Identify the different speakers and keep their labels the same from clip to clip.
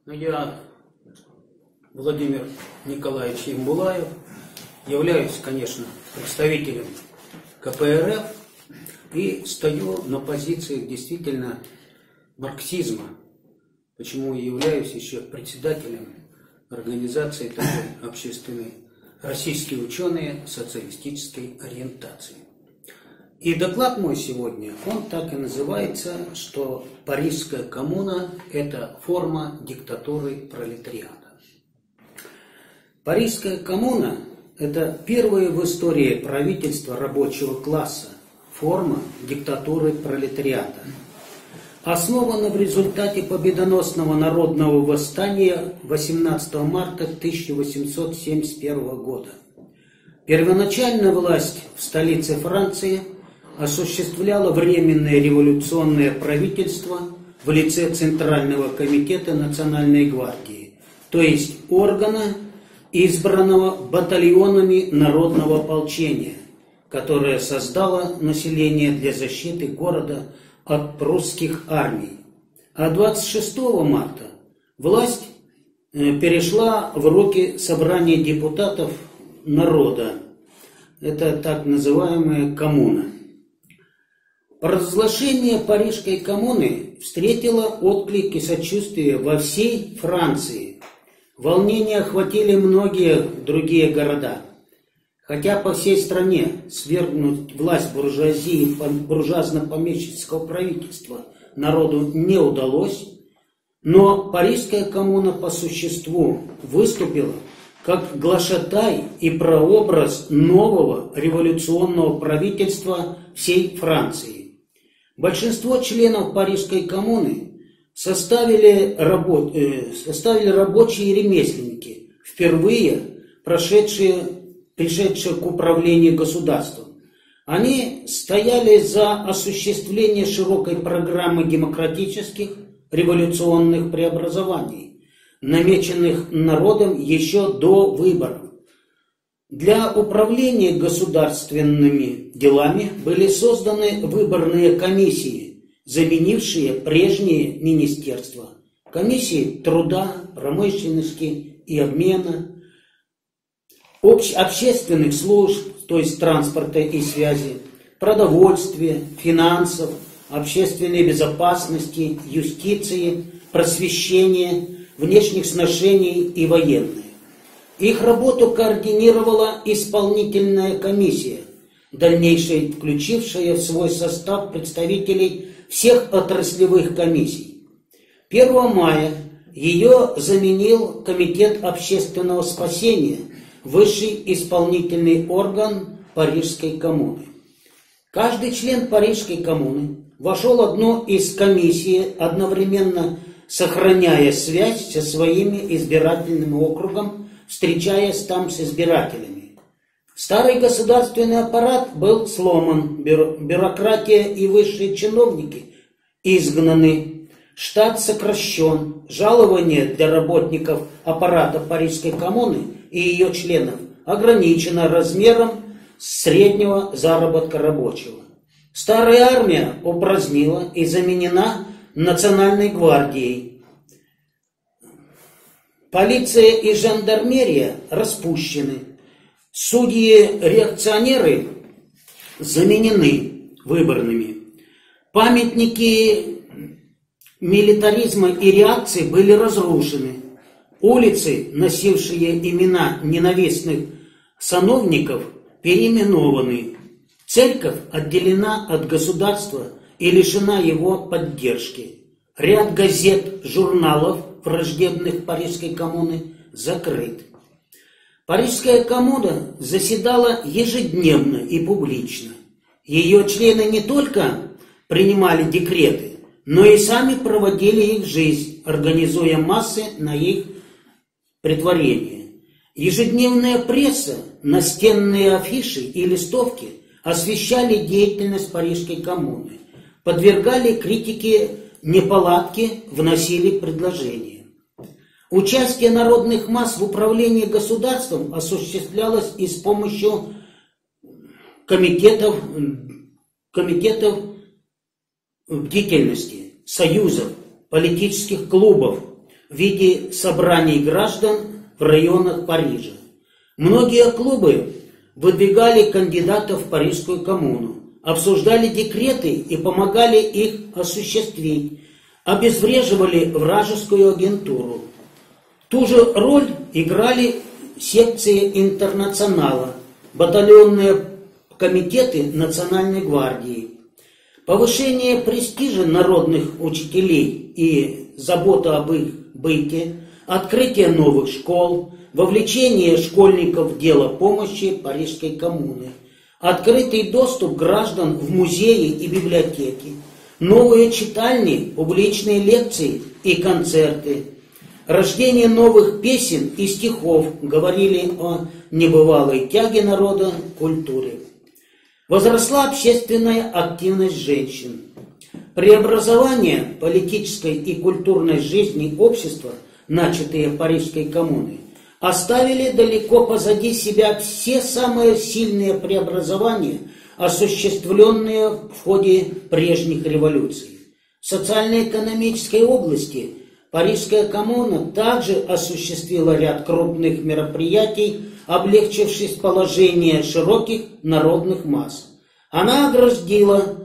Speaker 1: Я, Владимир Николаевич Ямбулаев, являюсь, конечно, представителем КПРФ и стою на позициях действительно марксизма, почему и являюсь еще председателем организации такой общественной «Российские ученые социалистической ориентации». И доклад мой сегодня, он так и называется, что Парижская коммуна – это форма диктатуры пролетариата. Парижская коммуна – это первое в истории правительство рабочего класса, форма диктатуры пролетариата. Основана в результате победоносного народного восстания 18 марта 1871 года. Первоначально власть в столице Франции осуществляло Временное революционное правительство в лице Центрального комитета Национальной гвардии, то есть органа, избранного батальонами народного ополчения, которое создало население для защиты города от прусских армий. А 26 марта власть перешла в руки собрания депутатов народа. Это так называемая коммуна. Провозглашение Парижской коммуны встретило отклик и сочувствие во всей Франции. Волнения охватили многие другие города. Хотя по всей стране свергнуть власть буржуазии, буржуазно-помещического правительства народу не удалось, но Парижская коммуна по существу выступила как глашатай и прообраз нового революционного правительства всей Франции. Большинство членов Парижской коммуны составили рабочие и ремесленники, впервые пришедшие к управлению государством. Они стояли за осуществление широкой программы демократических революционных преобразований, намеченных народом еще до выборов. Для управления государственными делами были созданы выборные комиссии, заменившие прежние министерства. Комиссии труда, промышленности и обмена, общественных служб, то есть транспорта и связи, продовольствия, финансов, общественной безопасности, юстиции, просвещения, внешних сношений и военной. Их работу координировала исполнительная комиссия, дальнейшая включившая в свой состав представителей всех отраслевых комиссий. 1 мая ее заменил Комитет общественного спасения, высший исполнительный орган Парижской коммуны. Каждый член Парижской коммуны вошел в одну из комиссий, одновременно сохраняя связь со своими избирательным округом, встречаясь там с избирателями. Старый государственный аппарат был сломан, бюрократия и высшие чиновники изгнаны, штат сокращен, жалование для работников аппарата Парижской коммуны и ее членов ограничено размером среднего заработка рабочего. Старая армия упразднила и заменена Национальной гвардией. Полиция и жандармерия распущены. Судьи-реакционеры заменены выборными. Памятники милитаризма и реакции были разрушены. Улицы, носившие имена ненавистных сановников, переименованы. Церковь отделена от государства и лишена его поддержки. Ряд газет, журналов, враждебных Парижской коммуны, закрыт. Парижская коммуна заседала ежедневно и публично. Ее члены не только принимали декреты, но и сами проводили их в жизнь, организуя массы на их претворение. Ежедневная пресса, настенные афиши и листовки освещали деятельность Парижской коммуны, подвергали критике неполадки, вносили предложения. Участие народных масс в управлении государством осуществлялось и с помощью комитетов бдительности, союзов, политических клубов, в виде собраний граждан в районах Парижа. Многие клубы выдвигали кандидатов в Парижскую коммуну, обсуждали декреты и помогали их осуществить, обезвреживали вражескую агентуру. Ту же роль играли секции интернационала, батальонные комитеты Национальной гвардии. Повышение престижа народных учителей и забота об их быте, открытие новых школ, вовлечение школьников в дело помощи Парижской коммуны, открытый доступ граждан в музеи и библиотеки, новые читальни, публичные лекции и концерты, рождение новых песен и стихов говорили о небывалой тяге народа к культуре. Возросла общественная активность женщин. Преобразования политической и культурной жизни общества, начатые Парижской коммуной, оставили далеко позади себя все самые сильные преобразования, осуществленные в ходе прежних революций. В социально-экономической области Парижская коммуна также осуществила ряд крупных мероприятий, облегчивших положение широких народных масс. Она оградила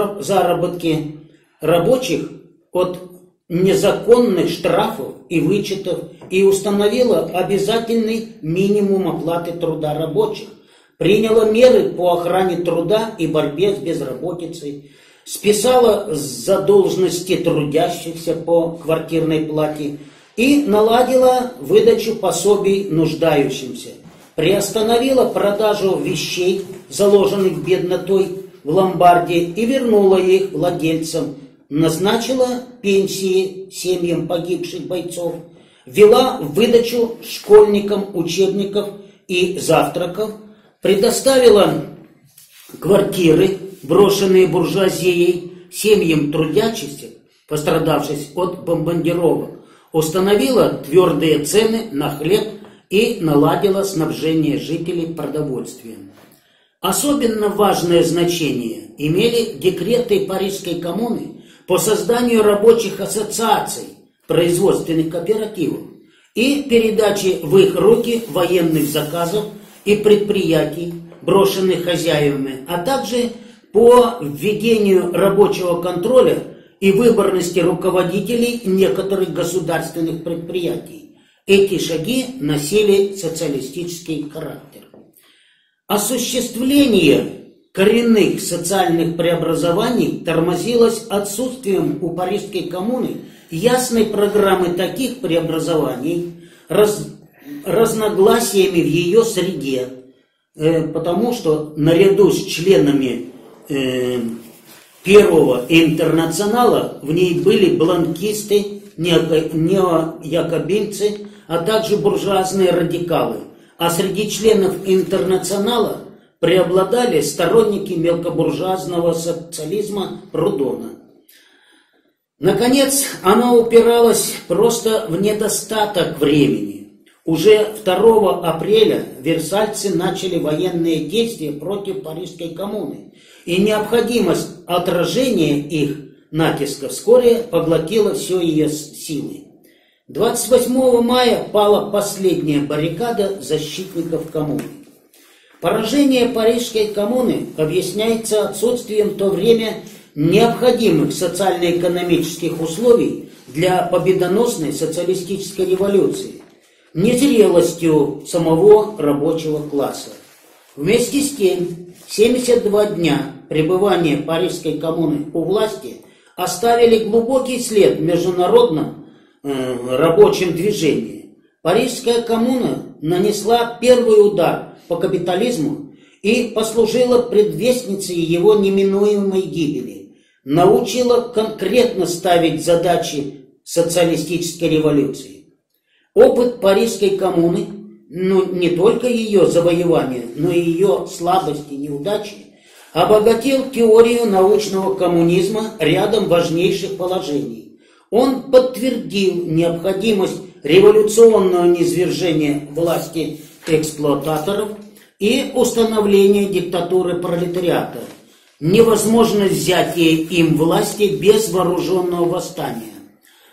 Speaker 1: заработки рабочих от незаконных штрафов и вычетов и установила обязательный минимум оплаты труда рабочих, приняла меры по охране труда и борьбе с безработицей, списала задолженности трудящихся по квартирной плате и наладила выдачу пособий нуждающимся, приостановила продажу вещей, заложенных беднотой в ломбарде, и вернула их владельцам, назначила пенсии семьям погибших бойцов, ввела выдачу школьникам учебников и завтраков, предоставила квартиры, брошенные буржуазией, семьям трудящихся, пострадавших от бомбардировок, установила твердые цены на хлеб и наладила снабжение жителей продовольствием. Особенно важное значение имели декреты Парижской коммуны по созданию рабочих ассоциаций, производственных кооперативов и передаче в их руки военных заказов и предприятий, брошенных хозяевами, а также по введению рабочего контроля и выборности руководителей некоторых государственных предприятий. Эти шаги носили социалистический характер. Осуществление коренных социальных преобразований тормозилось отсутствием у Парижской коммуны ясной программы таких преобразований, разногласиями в ее среде, потому что наряду с членами Первого интернационала в ней были бланкисты, неоякобинцы, а также буржуазные радикалы, а среди членов интернационала преобладали сторонники мелкобуржуазного социализма Прудона. Наконец, она упиралась просто в недостаток времени. Уже 2 апреля версальцы начали военные действия против Парижской коммуны, и необходимость отражения их натиска вскоре поглотила все ее силы. 28 мая пала последняя баррикада защитников коммуны. Поражение Парижской коммуны объясняется отсутствием в то время необходимых социально-экономических условий для победоносной социалистической революции, незрелостью самого рабочего класса. Вместе с тем, 72 дня пребывания Парижской коммуны у власти оставили глубокий след в международном рабочем движении. Парижская коммуна нанесла первый удар по капитализму и послужила предвестницей его неминуемой гибели, научила конкретно ставить задачи социалистической революции. Опыт Парижской коммуны, не только ее завоевания, но и ее слабости и неудачи, обогатил теорию научного коммунизма рядом важнейших положений. Он подтвердил необходимость революционного низвержения власти эксплуататоров и установления диктатуры пролетариата, невозможность взятия им власти без вооруженного восстания.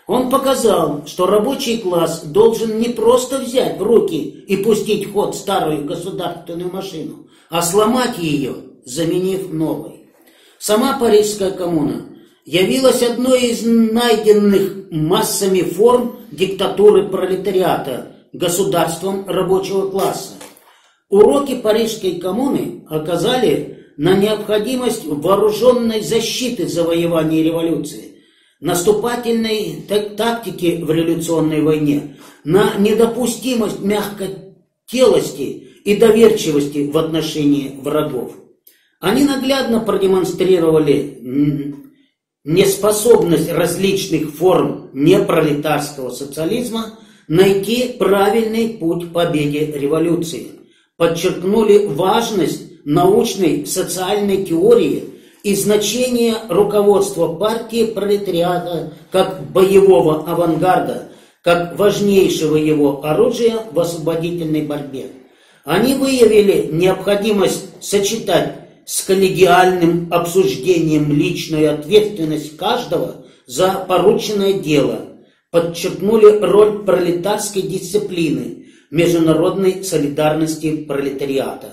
Speaker 1: Он показал, что рабочий класс должен не просто взять в руки и пустить в ход старую государственную машину, а сломать ее, заменив новой. Сама Парижская коммуна явилась одной из найденных массами форм диктатуры пролетариата, государством рабочего класса. Уроки Парижской коммуны оказали на необходимость вооруженной защиты завоевания революции, наступательной тактики в революционной войне, на недопустимость мягкотелости и доверчивости в отношении врагов. Они наглядно продемонстрировали неспособность различных форм непролетарского социализма найти правильный путь к победе революции, подчеркнули важность научной социальной теории и значение руководства партии пролетариата как боевого авангарда, как важнейшего его оружия в освободительной борьбе. Они выявили необходимость сочетать с коллегиальным обсуждением личную ответственность каждого за порученное дело, подчеркнули роль пролетарской дисциплины, международной солидарности пролетариата.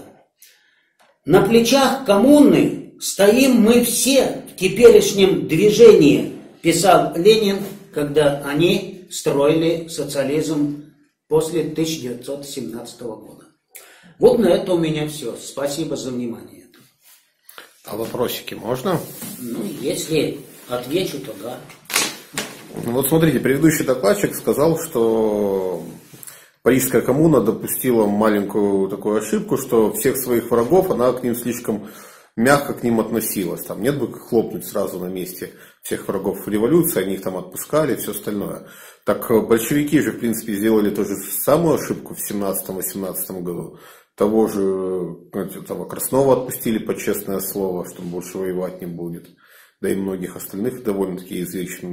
Speaker 1: На плечах коммуны стоим мы все в теперешнем движении, писал Ленин, когда они строили социализм после 1917 года. Вот на это у меня все. Спасибо за внимание.
Speaker 2: А вопросики можно?
Speaker 1: Ну, если отвечу, то да.
Speaker 2: Вот смотрите, предыдущий докладчик сказал, что Парижская коммуна допустила маленькую такую ошибку, что всех своих врагов она к ним слишком мягко к ним относилась. Там нет бы хлопнуть сразу на месте всех врагов революции, они их там отпускали и все остальное. Так большевики же, в принципе, сделали ту же самую ошибку в 17-18 году. Того же того Краснова отпустили под честное слово, что он больше воевать не будет. Да и многих остальных довольно-таки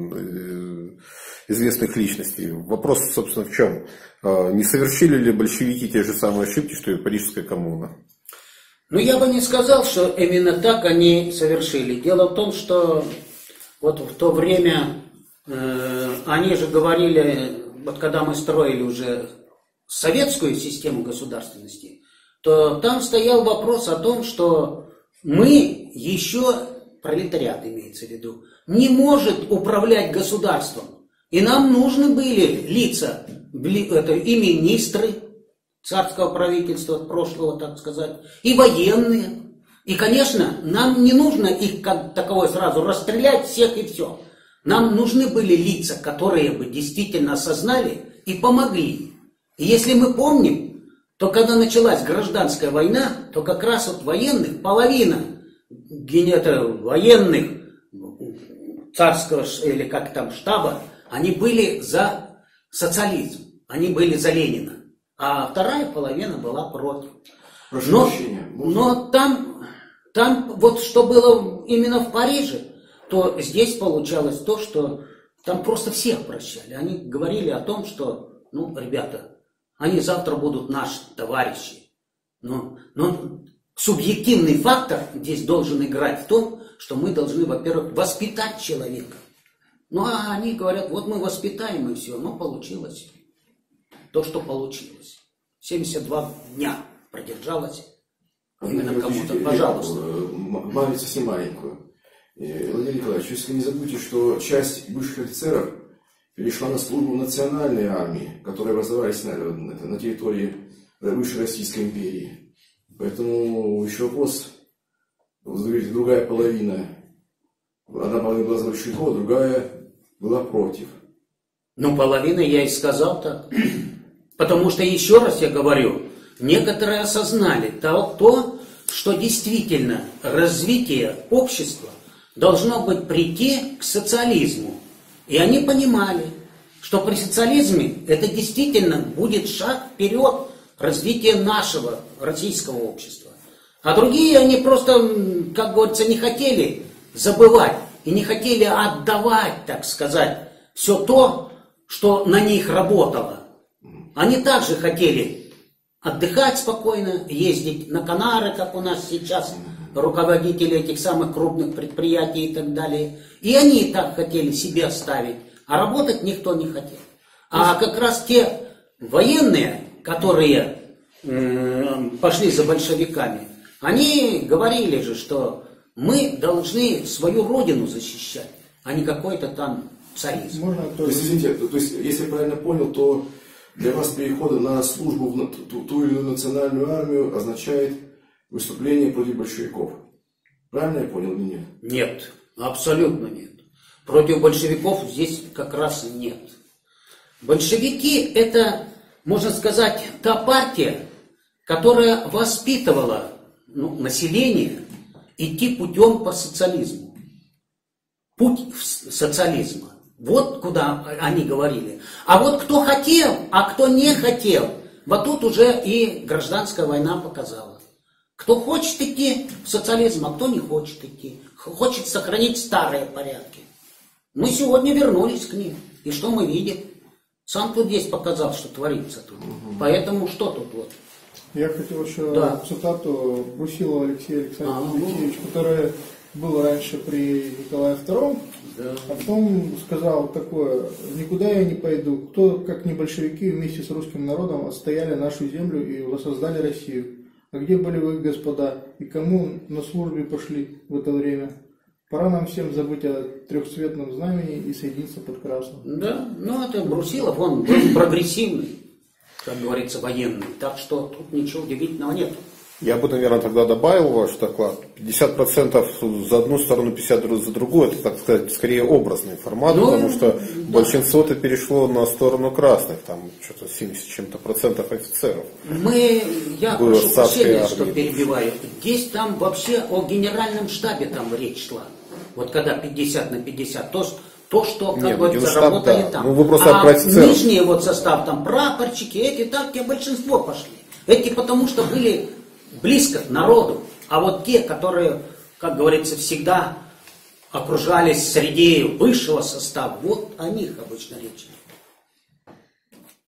Speaker 2: известных личностей. Вопрос, собственно, в чем? Не совершили ли большевики те же самые ошибки, что и Парижская коммуна?
Speaker 1: Ну, я бы не сказал, что именно так они совершили. Дело в том, что вот в то время они же говорили, вот когда мы строили уже советскую систему государственности, то там стоял вопрос о том, что мы еще, пролетариат имеется в виду, не может управлять государством. И нам нужны были лица, это и министры царского правительства прошлого, так сказать, и военные. И, конечно, нам не нужно их как таковой сразу расстрелять всех и все. Нам нужны были лица, которые бы действительно осознали и помогли. И если мы помним, то когда началась гражданская война, то как раз от военных половина военных царского или как там штаба, они были за социализм, они были за Ленина, а вторая половина была против. Но там вот что было именно в Париже, то здесь получалось то, что там просто всех прощали. Они говорили о том, что, ну, ребята, они завтра будут наши товарищи. Но субъективный фактор здесь должен играть в том, что мы должны, во-первых, воспитать человека. Ну, а они говорят, вот мы воспитаем и все. Но получилось то, что получилось. 72 дня продержалось именно кому-то. Пожалуйста.
Speaker 3: Маленькую, совсем маленькую. Владимир Николаевич, если не забудьте, что часть бывших офицеров перешла на службу в национальной армии, которая образовалась на территории бывшей Российской империи. Поэтому еще вопрос, вы говорите, другая половина, одна половина была за большевиков, другая была против.
Speaker 1: Ну, половина я и сказал так. Потому что, еще раз я говорю, некоторые осознали то, что действительно развитие общества должно быть прийти к социализму. И они понимали, что при социализме это действительно будет шаг вперед развития нашего российского общества. А другие, они просто, как говорится, не хотели забывать и не хотели отдавать, так сказать, все то, что на них работало. Они также хотели отдыхать спокойно, ездить на Канары, как у нас сейчас руководители этих самых крупных предприятий и так далее. И они так хотели себе оставить. А работать никто не хотел. А как раз те военные, которые пошли за большевиками, они говорили же, что мы должны свою родину защищать, а не какой-то там царизм.
Speaker 3: То есть, извините, если я правильно понял, то для вас переход на службу в ту или иную национальную армию означает выступление против большевиков. Правильно я понял или нет?
Speaker 1: Нет, абсолютно нет. Против большевиков здесь как раз нет. Большевики – это, можно сказать, та партия, которая воспитывала население идти путем по социализму. Путь социализма. Вот куда они говорили. А вот кто хотел, а кто не хотел, вот тут уже и гражданская война показала. Кто хочет идти в социализм, а кто не хочет идти. Хочет сохранить старые порядки. Мы сегодня вернулись к ним. И что мы видим? Сам тут здесь показал, что творится тут. Поэтому что тут вот?
Speaker 4: Я хотел еще цитату Брусилова Алексея Александровича, который был раньше при Николае II, а потом сказал такое: никуда я не пойду, кто, как не большевики, вместе с русским народом отстояли нашу землю и воссоздали Россию. А где были вы, господа, и кому на службе пошли в это время? Пора нам всем забыть о трехцветном знамени и соединиться под красным.
Speaker 1: Да, это Брусилов, он был прогрессивный, как говорится, военный, так что тут ничего удивительного нет.
Speaker 2: Я бы, наверное, тогда добавил ваш доклад. 50% за одну сторону, 50% за другую. Это, так сказать, скорее образный формат, потому что большинство-то перешло на сторону красных. Там что-то 70 чем-то процентов офицеров.
Speaker 1: Я прошу прощения, что перебиваю. Здесь там вообще о генеральном штабе там речь шла. Вот когда 50 на 50. То, что, как говорится, работали там.
Speaker 2: Вы просто
Speaker 1: нижний состав, там прапорщики, эти большинство пошли. Эти потому что были близко к народу. А вот те, которые, как говорится, всегда окружались среди высшего состава, вот о них обычно речь.